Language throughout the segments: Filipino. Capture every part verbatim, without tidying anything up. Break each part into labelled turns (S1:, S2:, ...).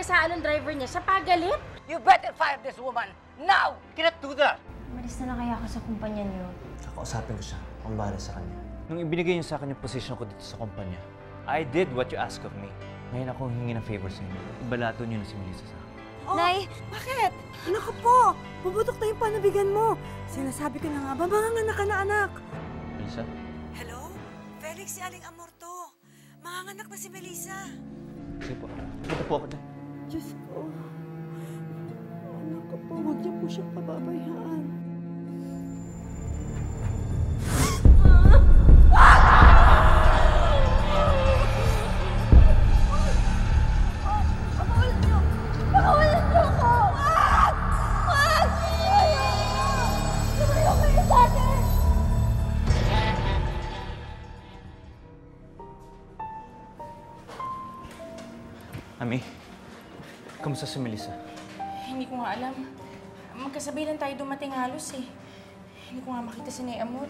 S1: pinagkasaan ng driver niya, siya pagalit?
S2: You better fire this woman now! You cannot do that!
S3: Umalis na lang kaya ako sa kumpanya niyo.
S4: Kakausapin ko siya kung bala sa kanya. Nung ibinigay niyo sa akin yung position ko dito sa kumpanya, I did what you asked of me. Ngayon ako hingi ng favor sa inyo. Ibalato niyo na si Melissa sa akin.
S3: Oh, Nay!
S5: Bakit? Naku po! Bubutok na yung panabigan mo. Sinasabi ko na nga ba, manganganak ka na anak?
S4: Melissa?
S5: Hello? Felix, si Aling Amorto. Manganganak na si Melissa.
S4: Sige po. Punta po ako dyan.
S5: Diyos ko. Anak ko po, huwag niyo po siyang pababayaan.
S4: Ami, kamusta si Melissa?
S1: Hindi ko nga alam. Magkasabay lang tayo dumating halos eh. Hindi ko nga makita si Nay Amor.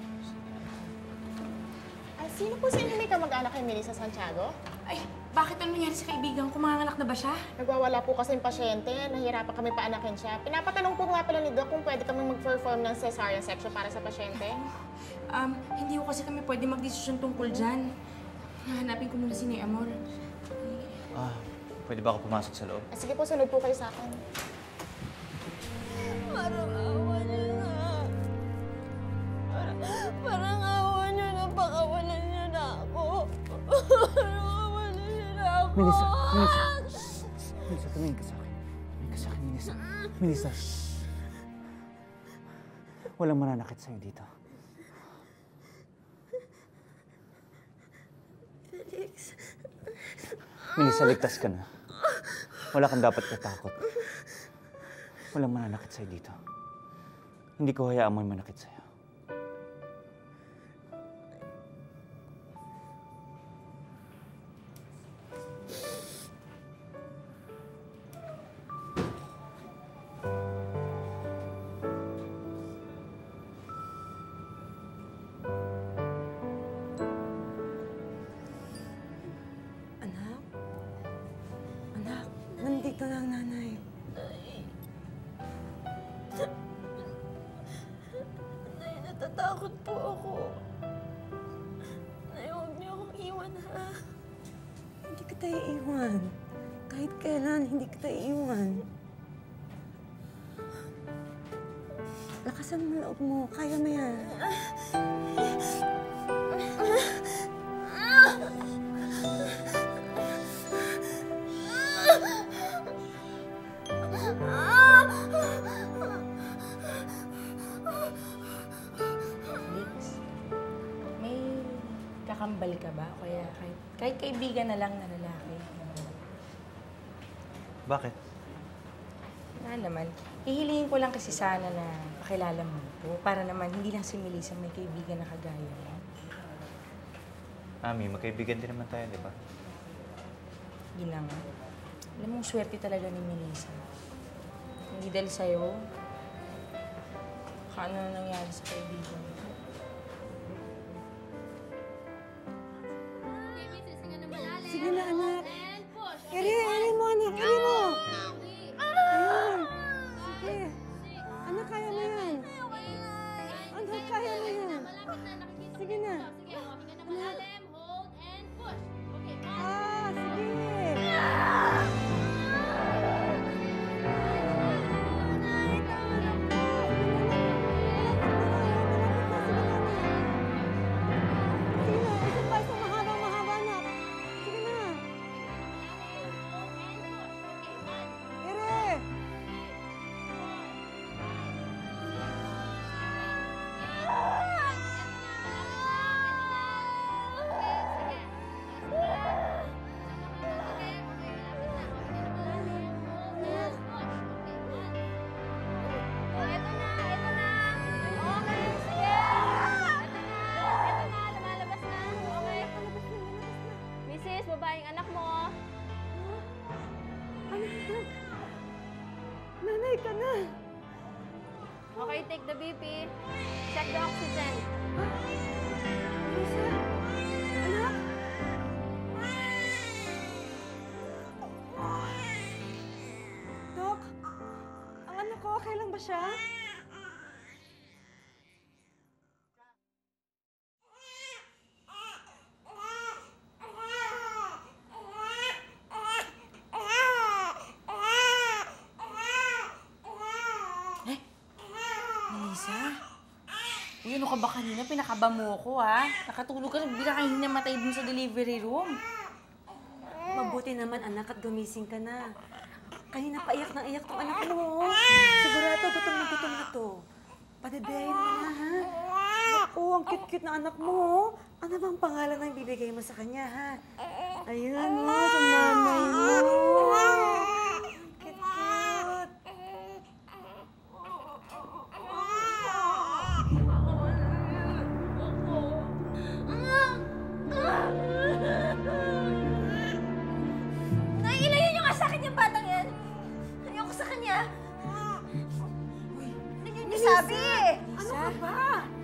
S6: Ah, sino po sa inyo may kamag-anak kay Melissa Santiago?
S1: Ay, bakit ano nangyari sa kaibigan ko? Manganganak na ba siya?
S6: Nagwawala po kasi yung pasyente. Nahihirapan kami paanakin siya. Pinapatanong po nga pala ni Doc kung pwede kami mag-perform ng cesarean section para sa pasyente.
S1: Um, hindi ko kasi kami pwede mag-desisyon tungkol dyan. Hanapin ko muna si Nay Amor.
S4: Ah, pwede ba ako pumasok sa loob?
S6: Ah, sige po, sunod po kayo sa akin.
S5: Parang awa niyo na. Parang, parang awa niyo na. Pakawalan niyo na ako. Parang awalan niyo na ako.
S4: Melissa, Melissa. Melissa, tumingin ka sa akin. Tumingin ka sa akin, Melissa. Melissa, shh. Walang mananakit sa'yo dito.
S5: Felix.
S4: Melissa, ligtas ka na. Wala kang dapat katakot. Walang mananakit sa'yo dito. Hindi ko hayaan mo'y manakit sa'yo.
S5: Nandito na ang nanay. Nay, natatakot po ako. Nay, huwag niyo akong iwan, ha? Hindi kita iiwan. Kahit kailan, hindi kita iiwan. Lakasan mo loob mo. Kaya mo yan.
S1: Kakambal ka ba? O kaya kahit, kahit kaibigan na lang na lalaki.
S4: Bakit?
S1: Wala naman. Hihilihin ko lang kasi sana na pakilala mo po. Para naman hindi lang si Melissa may kaibigan na kagaya mo.
S4: Ami, magkaibigan din naman tayo, di ba?
S1: Yun na nga. Alam mo, swerte talaga ni Melissa. Hindi dahil sa'yo, kung ano na nangyari sa kaibigan mo.
S5: Sige na, anak. Eri, eri mo, anak. Eri mo. Ayun. Sige. Anak, kaya mo yan. Anak, kaya mo yan. Sige na. Anak. Ah, sige.
S3: Babaeng anak mo.
S5: Anak, nanay ka na.
S3: Okay, take the B P. Check the oxygen.
S5: Lisa, anak. okay lang ba siya?
S1: Melissa? Uy, ano ka ba kanina? Pinakaba mo ko, ha? Nakatulog ka, bigla kayo namatay dun sa delivery room.
S5: Mabuti naman, anak, at gumising ka na. Kanina pa iyak ng iyak tong anak mo. Sigurado, gutom na gutom na to. Padedehin mo na, ha? Naku, ang cute-cute na anak mo. Ano bang pangalan na ibibigay mo sa kanya, ha? Ayun, mo, sa nanay mo. Cute-cute.
S3: Nailayan niyo nga sa akin yung batang yan! Ayoko sa kanya! Ano yun niyo sabi?
S5: Ano ka ba?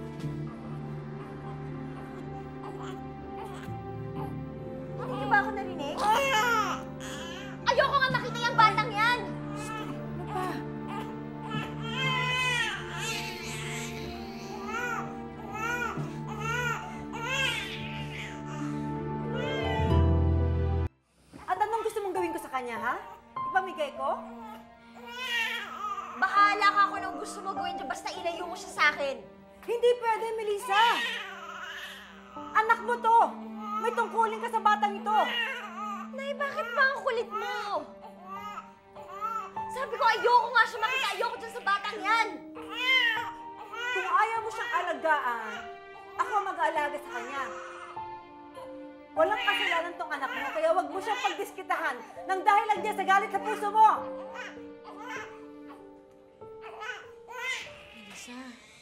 S3: Hindi niyo ba ako narinig? Ayoko nga makita yung batang yan!
S5: Ano ba? At anong gusto mong gawin ko sa kanya, ha? Ipamigay ko?
S3: Bahala ka kung anong gusto mo gawin dyan, basta ilayo mo siya sa akin.
S5: Hindi pwede, Melissa! Anak mo to! May tungkulin ka sa batang ito!
S3: Nay, bakit ba ang kulit mo? Sabi ko, ayoko nga siya makita, ayoko dyan sa batang yan!
S5: Kung ayaw mo siyang alagaan, ako ang mag-aalaga sa kanya. Walang kasalanan tong anak mo, kaya wag mo siyang pagdiskitahan nang dahil lang niya sa galit sa puso mo!
S1: Melissa,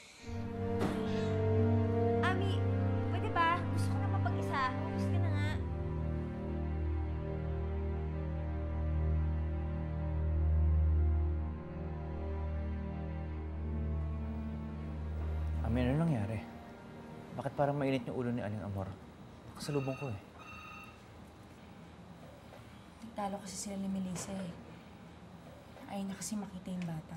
S3: Ami, pwede ba? Gusto ko na mapag-isa. Gusto ka na nga.
S4: Ami, ano nangyari? Bakit parang mainit yung ulo ni Aling Amor? Nakasalubong ko eh.
S1: nagtalo kasi sila ni Melissa eh. Ayaw niya kasi makita yung bata.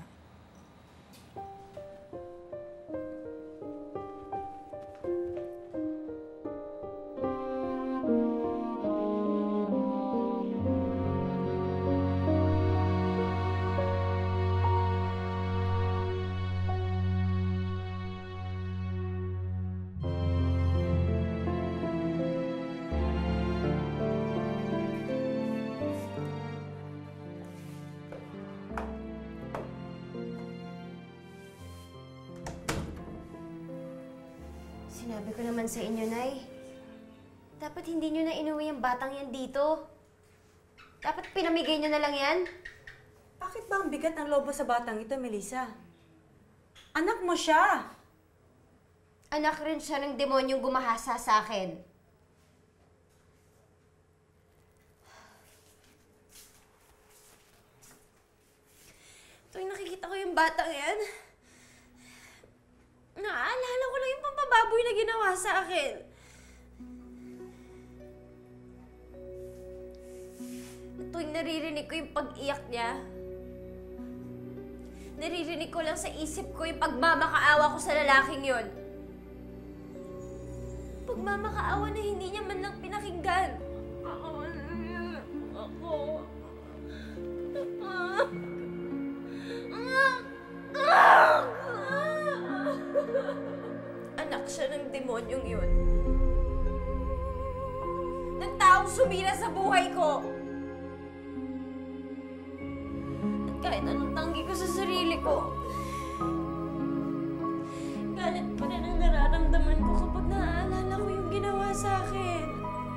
S3: Sinabi ko naman sa inyo, Nay. Dapat hindi nyo na inuwi ang batang yan dito. Dapat pinamigay nyo na lang yan.
S5: Bakit ba ang bigat ng lobo sa batang ito, Melissa? Anak mo siya!
S3: Anak rin siya ng demonyong gumahasa sa akin. Tuwing nakikita ko yung batang yan, naaalala ko lang yung pampababoy na ginawa sa akin. At tuwing naririnig ko yung pag-iyak niya, naririnig ko lang sa isip ko yung pagmamakaawa ko sa lalaking yon. Pagmamakaawa na hindi niya man lang pinakinggan. Ako, ako. Anak siya ng demonyong yun. Ng taong sumira sa buhay ko. At kahit anong tanggi ko sa sarili ko, galit pa rin ang nararamdaman ko kapag naaalala ko yung ginawa sa akin.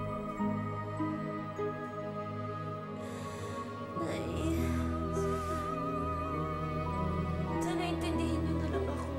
S3: Nay, sana intindihin niyo na lang ako.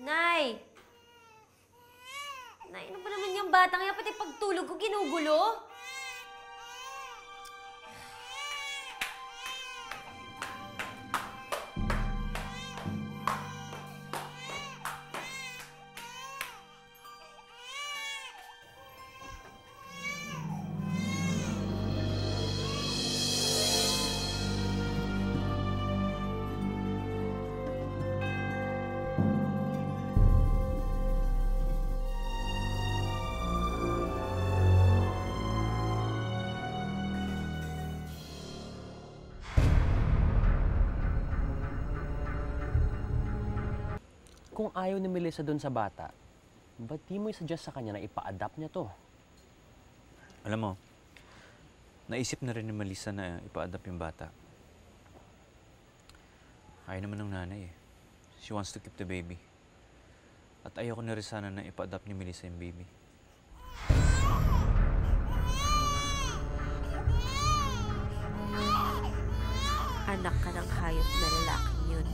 S3: Nay! Nay, ano ba naman yung batang yan? Pati pagtulog ko ginugulo?
S7: Kung ayaw ni Melissa doon sa bata, ba't di mo i-suggest sa kanya na ipa-adapt niya to?
S4: Alam mo, naisip na rin ni Melissa na ipa-adapt yung bata. Ayaw naman ng nanay eh. She wants to keep the baby. At ayaw ko na rin sana na ipa-adapt ni Melissa yung baby.
S3: Anak ka ng hayop na lalaking yun.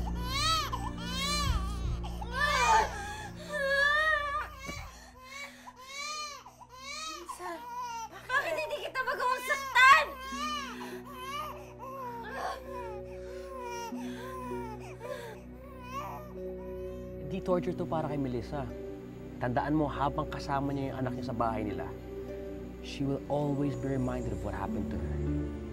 S3: Bakit hindi kita magawang saktan?
S7: Di torture to para kay Melissa. Tandaan mo, habang kasama niya yung anak niya sa bahay nila, she will always be reminded of what happened to her.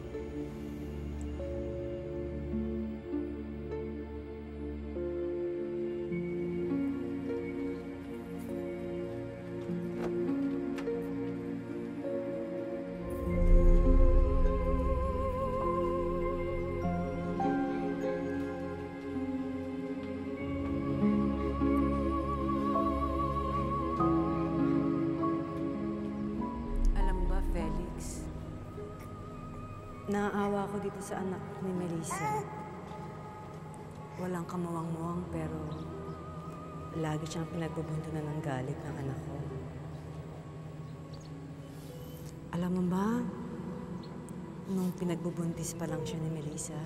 S5: Naaawa ko dito sa anak ni Melissa. Walang kamuwang-muwang pero lagi siyang pinagbubuntunan ng galit ng anak ko. Alam mo ba, nung pinagbubuntis pa lang siya ni Melissa,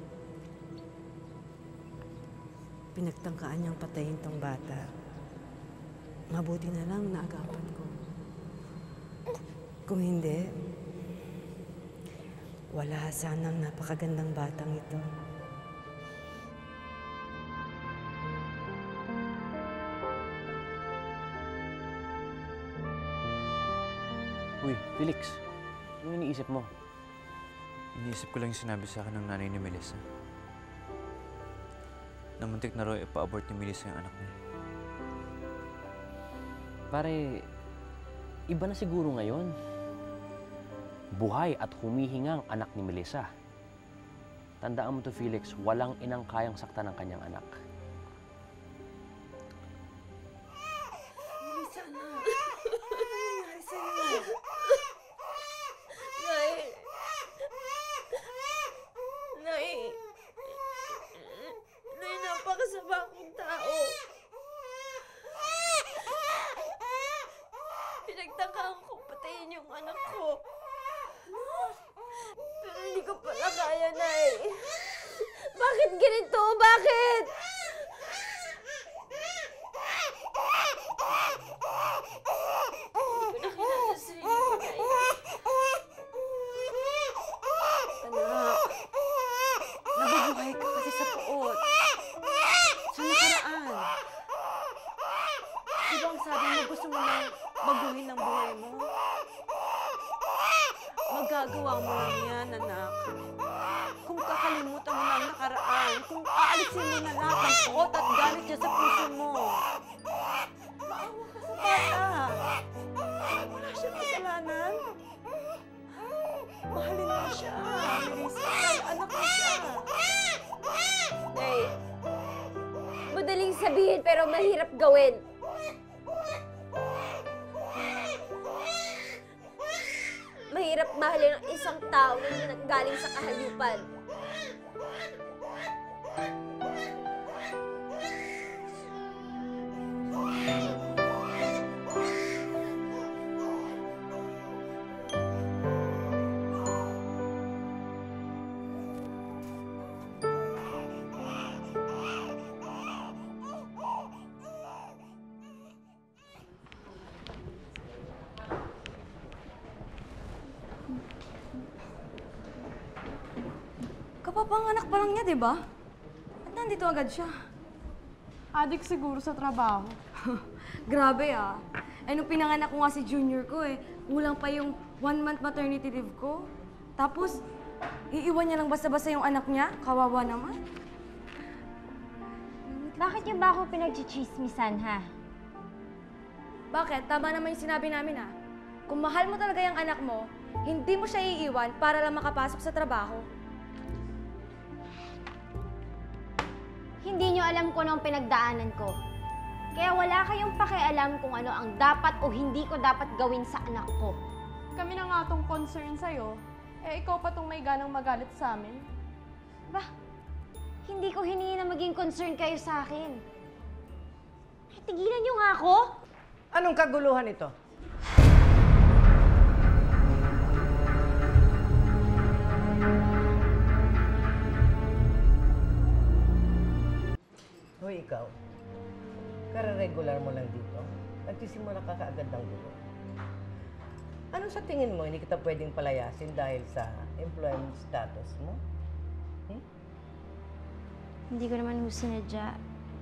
S5: pinagtangkaan niyang patayin tong bata. Mabuti na lang naagapan ko. Kung hindi, wala sanang napakagandang batang ito.
S7: Uy, Felix, ano iniisip mo?
S4: Iniisip ko lang yung sinabi sa akin ng nanay ni Melissa. Na muntik na raw ipa-abort ni Melissa yung anak niya.
S7: Pare, iba na siguro ngayon. Buhay at humihingang anak ni Melissa. Tandaan mo to, Felix, walang inang kayang saktan ng kanyang anak.
S5: Melissa, na! Ano nangyari sa'yo?
S3: Nay! Nay! Nay, napakasama kong tao. Pinagtangkaan ko patayin yung anak ko. Pero hindi ko pala kaya, Nay. Bakit ganito? Bakit? Hindi ko na kilala sa sarili ko, Nay.
S5: Anak, nabubuhay ka kasi sa puot. Sa nakaraan. Di ba ang sabi mo gusto mo nang baguhin ang buhay mo? Magagawa mo lang yan, anak. Kung kakalimutan mo na ang nakaraan, kung aalisin mo na lahat ang puot at galit niya sa puso mo. Maawa ka sa bata. Wala siyang kasalanan. Mahalin mo siya, Melissa. Anak mo siya.
S3: Nay, madaling sabihin pero mahirap gawin. Mahirap mahalin ang isang tao na galing sa kahayupan.
S8: Kapanganak pa lang niya, di ba? At nandito agad siya.
S5: Adik siguro sa trabaho.
S8: Grabe ah. Eh, nung pinanganak ko nga si Junior ko eh, kulang pa yung one-month maternity leave ko. Tapos, iiwan niya lang basta-basta yung anak niya? Kawawa naman.
S3: Bakit niyo ba ako pinagchichismisan, ha?
S8: Bakit? Tama naman yung sinabi namin ah. Kung mahal mo talaga yung anak mo, hindi mo siya iiwan para lang makapasok sa trabaho.
S3: Hindi niyo alam kung ano ang pinagdaanan ko. Kaya wala kayong pakialam kung ano ang dapat o hindi ko dapat gawin sa anak ko.
S5: Kami na nga tong concern sa'yo. Eh, ikaw pa tong may ganang magalit sa amin.
S3: Ba, hindi ko hiningi na maging concern kayo sa akin. Eh, tigilan niyo nga ako!
S2: Anong kaguluhan ito? Hoy, ikaw. Kara-regular mo lang dito. Nagsisimula ka kaagad ng gulo. Ano sa tingin mo, hindi kita pwedeng palayasin dahil sa employment status mo? Hmm?
S3: Hindi ko naman ho sinadya.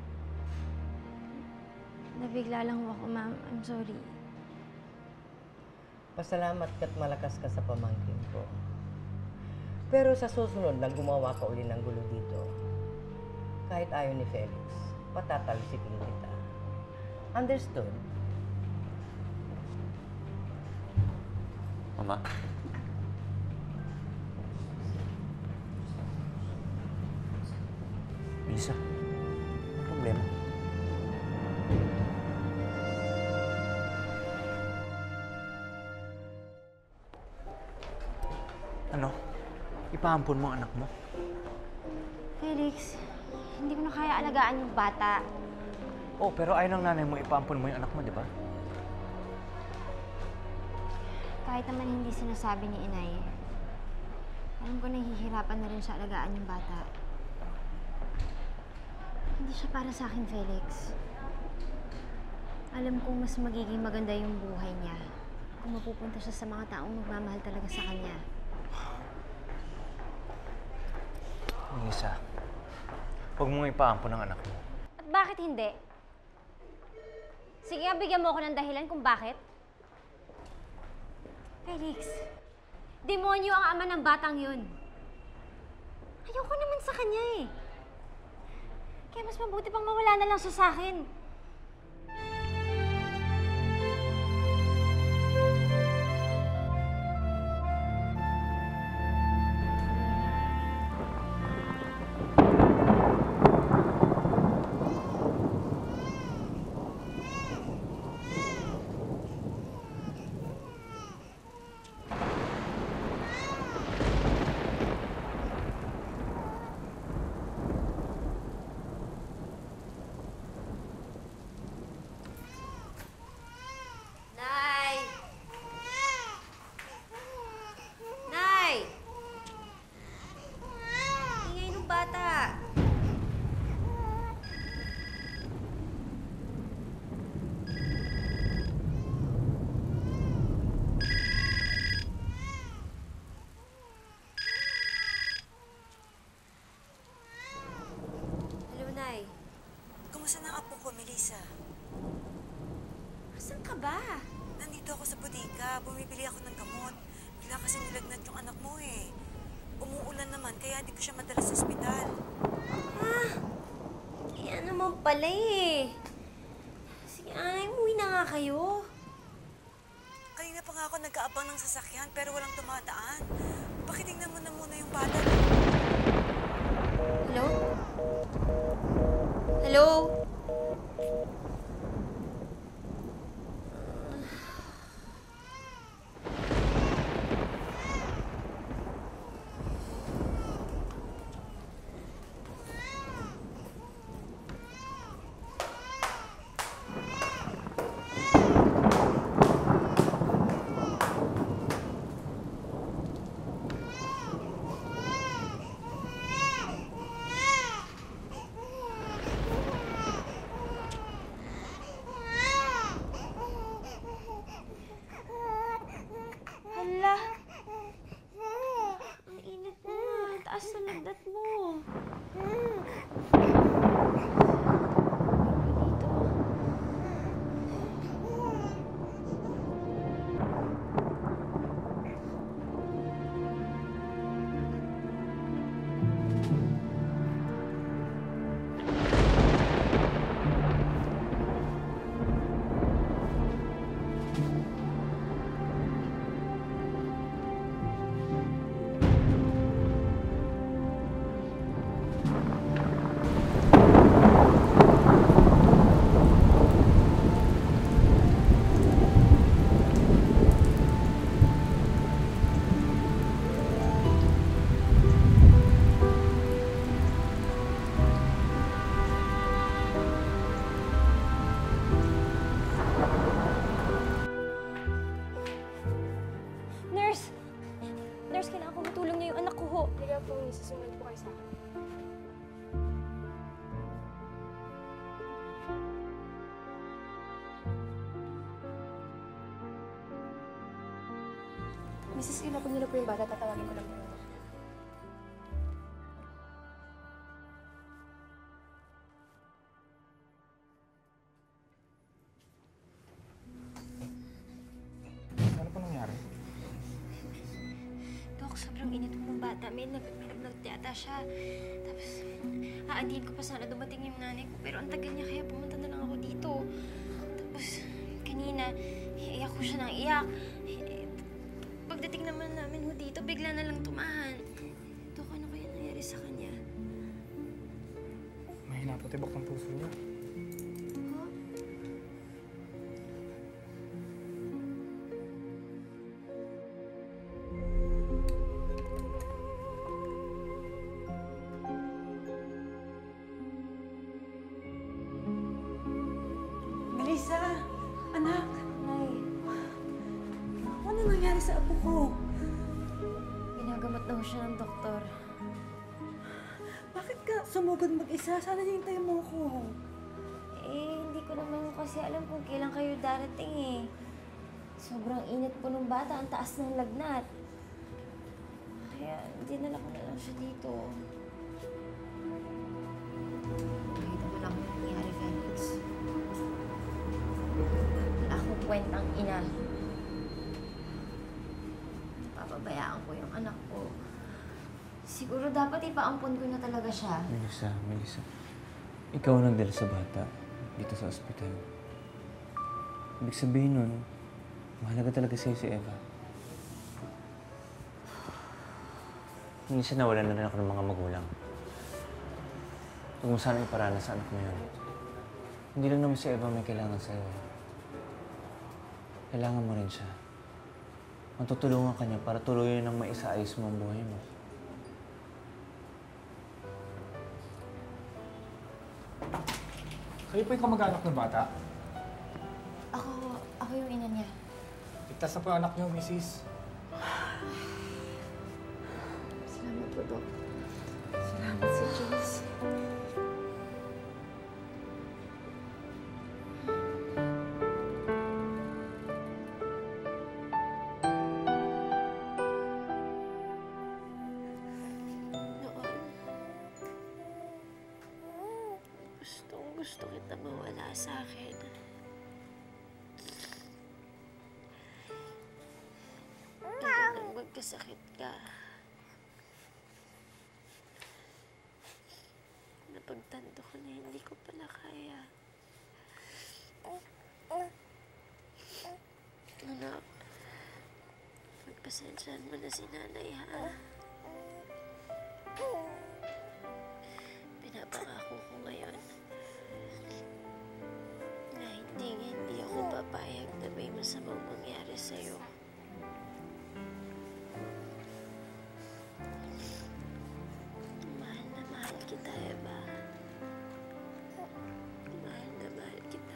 S3: Nabigla lang ho ako, ma'am. I'm sorry.
S2: Pasalamat ka't malakas ka sa pamangkin ko. Pero sa susunod na gumawa ka uli ng gulo dito, kahit ayaw ni Felix, patatalsikin kita. Understood?
S4: Mama. Melissa, ano problema? Ano? Ipaampon mo ang anak mo?
S3: Felix, hindi ko na kaya alagaan yung bata.
S4: Oh, pero ayaw ng nanay mo, ipaampon mo yung anak mo, di ba?
S3: Kahit naman hindi sinasabi ni inay, alam ko nahihirapan na rin siya alagaan yung bata. Hindi siya para sa akin, Felix. Alam kong mas magiging maganda yung buhay niya kung mapupunta siya sa mga taong magmamahal talaga sa kanya.
S4: Melissa, huwag mong ipaampon ang anak mo.
S3: At bakit hindi? Sige nga, bigyan mo ako ng dahilan kung bakit. Felix, demonyo ang ama ng batang yun. Ayoko naman sa kanya eh. Kaya mas mabuti pang mawala na lang siya sa akin.
S9: Kumusta na apo ko, Melissa?
S3: Asan ka ba?
S9: Nandito ako sa bodega. Bumibili ako ng gamot. Bigla kasi nilagnat yung anak mo eh. Umuulan naman, kaya hindi ko siya madala sa ospital.
S3: Ah, kaya naman pala eh. Sige, ay, umuwi na nga kayo.
S9: Kanina pa nga ako nag-aabang ng sasakyan pero walang dumadaan. Pakitingnan mo na muna yung bata.
S3: Hello? Hello?
S8: Missus, ilapag niyo na po yung bata. Tatawagin ko lang po.
S10: Ano pa nangyari?
S3: Dok, sobrang init po ng bata. May naglagnat yata siya. Tapos, aandihin ko pa sana dumating yung nanay ko. Pero ang tagal niya, kaya pumunta na lang ako dito. Tapos, kanina, iyak ko siya ng iyak. Eh, Pagdating naman namin ho dito, bigla na lang tumahan. Dok, ano kaya nangyari sa kanya?
S10: Mahina po tibok ng puso niya.
S3: Huh?
S5: Melissa, anak,
S3: Nay,
S5: ano nangyari sa apo ko?
S3: ginagamot na ho siya ng doktor.
S5: Bakit ka sumugod mag-isa? Sana hintayin mo ko.
S3: Eh, hindi ko naman kasi alam kung kailan kayo darating eh. Sobrang init po ng bata, ang taas ng lagnat. Kaya, dinala ko na lang siya dito. Nakita mo lang kung nangyari, Felix. Wala akong kwentang ina. Papabayaan ko yung anak ko. Siguro dapat ipaampon ko na talaga siya.
S4: Melissa, Melissa. Ikaw ang nagdala sa bata dito sa ospital. Ibig sabihin nun, mahalaga talaga sa'yo si Eva. Minsan nawalan na rin ako ng mga magulang. Huwag mo sana iparana sa anak mo yun. Hindi lang naman si Eva may kailangan sa'yo. Kailangan mo rin siya. Matutulungan ka niya para tuloy nang maisaayos mo ang buhay mo.
S10: Kayo po yung kamag-anak ng bata?
S3: Ako, ako yung ina niya.
S10: Ligtas na po yung anak niyo, missis.
S3: Salamat po, Dok.
S5: Salamat sa Diyos.
S3: Noon, gustong gusto kita mawala sa akin. Pero nang magkasakit ka, napagtanto ko na hindi ko pala kaya. Anak, pagpasensyahan mo na si nanay, ha? Pinapangako ko ngayon na hindi, hindi ako papayag na may masamang mangyari sa'yo. Mahal na mahal kita, Eva. Mahal na mahal kita.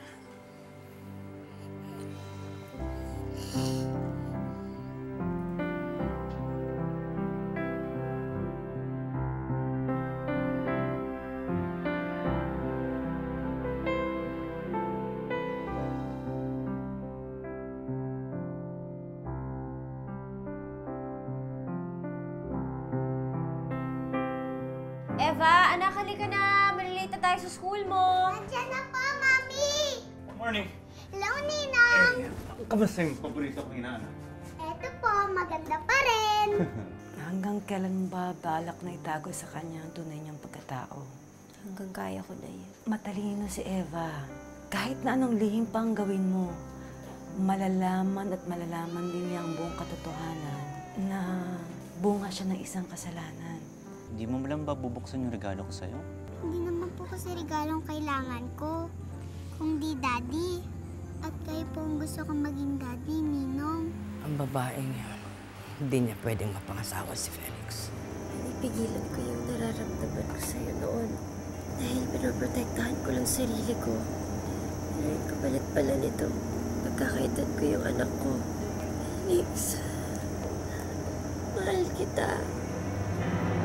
S3: Eva, anak, halika na. Malilate na tayo sa school mo.
S11: Nandiyan na po, Mami!
S4: Morning!
S11: Hello, Ninang!
S4: Kamusta yung paborito kong inaanak?
S11: Eto po, maganda pa rin.
S5: Hanggang kailan ba balak na itago sa kanya ang tunay niyang pagkatao?
S3: Hanggang kaya ko na yan.
S5: Matalino si Eva. Kahit na anong lihim pang gawin mo, malalaman at malalaman din niya ang buong katotohanan na bunga siya ng isang kasalanan.
S4: Hindi mo malang ba bubuksan yung regalo ko sa'yo?
S11: Hindi naman po kasi regalong kailangan ko. Kung di daddy. At kayo po ang gusto kong maging daddy, Ninong.
S2: Ang babaeng yun, hindi niya pwedeng mapangasawa si Felix.
S3: Pinipigilan ko yung nararamdaman ko sa'yo noon. Dahil pinoprotektahan ko lang sarili ko. Pero yung kapalit pala nito, pagkakaitan ko yung anak ko. Felix, mahal kita.